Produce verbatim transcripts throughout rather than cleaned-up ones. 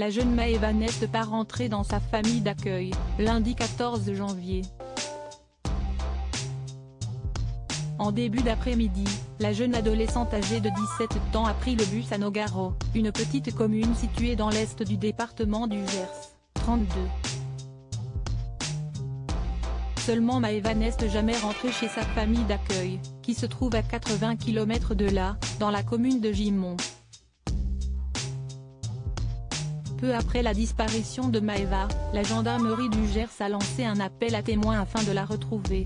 la jeune Maëva n'est pas rentrée dans sa famille d'accueil, lundi quatorze janvier. En début d'après-midi, la jeune adolescente âgée de dix-sept ans a pris le bus à Nogaro, une petite commune située dans l'est du département du Gers, trente-deux. Seulement Maëva n'est jamais rentrée chez sa famille d'accueil, qui se trouve à quatre-vingts kilomètres de là, dans la commune de Gimont. Peu après la disparition de Maëva, la gendarmerie du Gers a lancé un appel à témoins afin de la retrouver.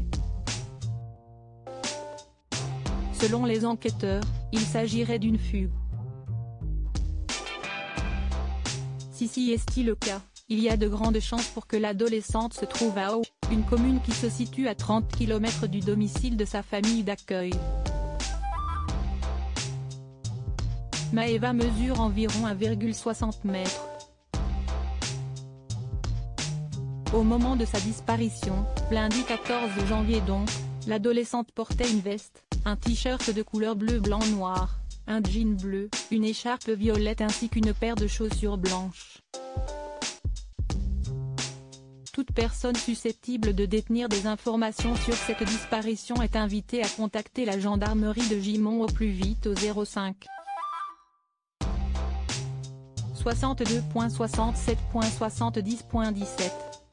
Selon les enquêteurs, il s'agirait d'une fugue. Si si est le cas, il y a de grandes chances pour que l'adolescente se trouve à Au, une commune qui se situe à trente kilomètres du domicile de sa famille d'accueil. Maëva mesure environ un virgule soixante mètres. Au moment de sa disparition, lundi quatorze janvier donc, l'adolescente portait une veste, un t-shirt de couleur bleu-blanc-noir, un jean bleu, une écharpe violette ainsi qu'une paire de chaussures blanches. Toute personne susceptible de détenir des informations sur cette disparition est invitée à contacter la gendarmerie de Gimont au plus vite au zéro cinq soixante-deux soixante-sept soixante-dix dix-sept.